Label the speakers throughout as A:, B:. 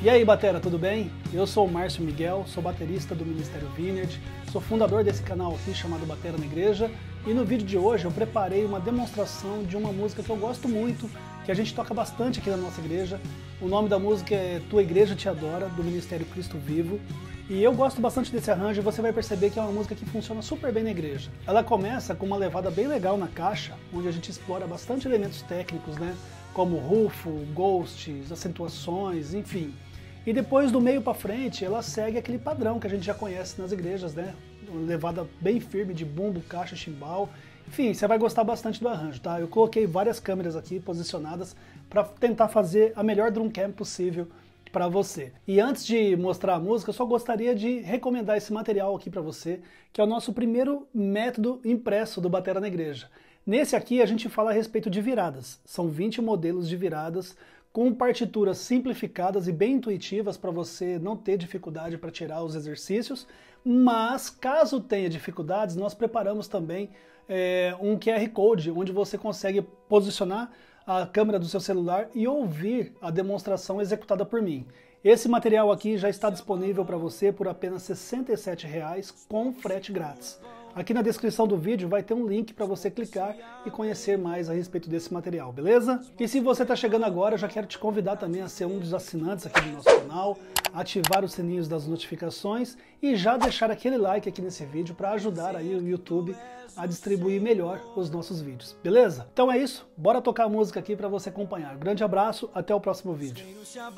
A: E aí, batera, tudo bem? Eu sou o Márcio Miguel, sou baterista do Ministério Vineyard, sou fundador desse canal aqui chamado Batera na Igreja, e no vídeo de hoje eu preparei uma demonstração de uma música que eu gosto muito, que a gente toca bastante aqui na nossa igreja. O nome da música é Tua Igreja Te Adora, do Ministério Cristo Vivo. E eu gosto bastante desse arranjo e você vai perceber que é uma música que funciona super bem na igreja. Ela começa com uma levada bem legal na caixa, onde a gente explora bastante elementos técnicos, né? Como rufo, ghosts, acentuações, enfim. E depois do meio para frente, ela segue aquele padrão que a gente já conhece nas igrejas, né? Uma levada bem firme de bumbo, caixa, chimbal. Enfim, você vai gostar bastante do arranjo, tá? Eu coloquei várias câmeras aqui posicionadas para tentar fazer a melhor drum cam possível para você. E antes de mostrar a música, eu só gostaria de recomendar esse material aqui para você, que é o nosso primeiro método impresso do Batera na Igreja. Nesse aqui a gente fala a respeito de viradas. São 20 modelos de viradas com partituras simplificadas e bem intuitivas para você não ter dificuldade para tirar os exercícios, mas caso tenha dificuldades, nós preparamos também um QR Code, onde você consegue posicionar a câmera do seu celular e ouvir a demonstração executada por mim. Esse material aqui já está disponível para você por apenas R$ 67,00 com frete grátis. Aqui na descrição do vídeo vai ter um link para você clicar e conhecer mais a respeito desse material, beleza? E se você está chegando agora, eu já quero te convidar também a ser um dos assinantes aqui do nosso canal, ativar os sininhos das notificações e já deixar aquele like aqui nesse vídeo para ajudar aí o YouTube a distribuir melhor os nossos vídeos, beleza? Então é isso, bora tocar a música aqui para você acompanhar. Grande abraço, até o próximo vídeo.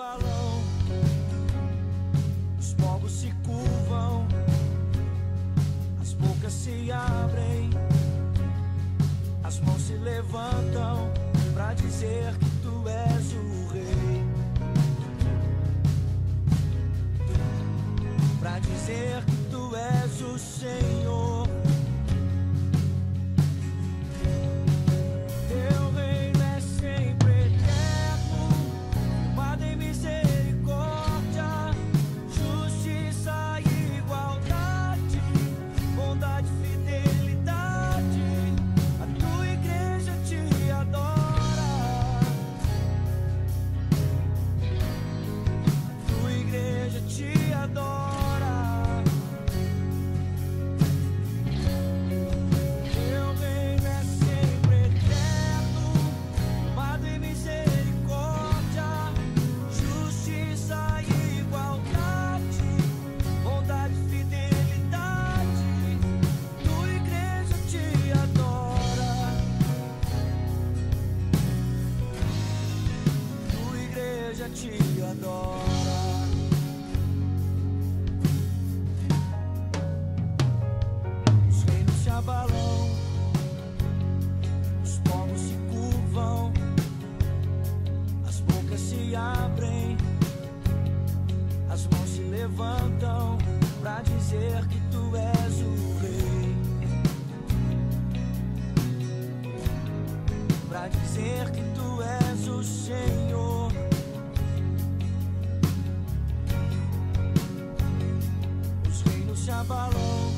B: Os povos se curvam, as bocas se abrem, as mãos se levantam pra dizer que tu és o rei, pra dizer que tu és o Senhor. Teu reino é sempre eterno, firmado em misericórdia, justiça e igualdade, bondade e fidelidade. A tua igreja te adora, tua igreja te adora. Teu reino é sempre eterno, firmado em misericórdia, justiça e igualdade, bondade e fidelidade. Tua igreja te adora, tua igreja te adora. Os reinos se abalam, os povos se curvam, as bocas se abrem, as mãos se levantam pra dizer que tu és o rei, pra dizer que tu és o Senhor. Os reinos se abalam,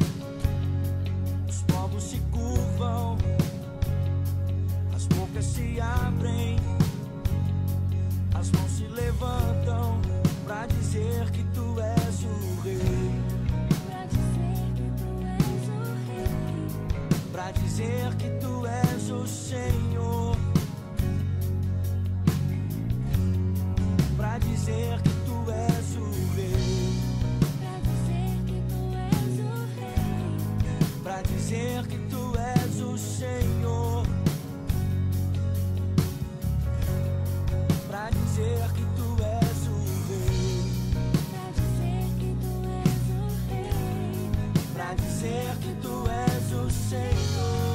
B: os povos se curvam, as bocas se abrem, as mãos se levantam pra dizer que tu és o rei, pra dizer que tu és o Senhor, pra dizer que tu és o rei, pra dizer que tu és o Senhor, pra dizer que tu és o rei, pra dizer que tu és o Senhor.